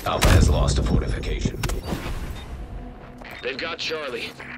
Alpha has lost a fortification. They've got Charlie.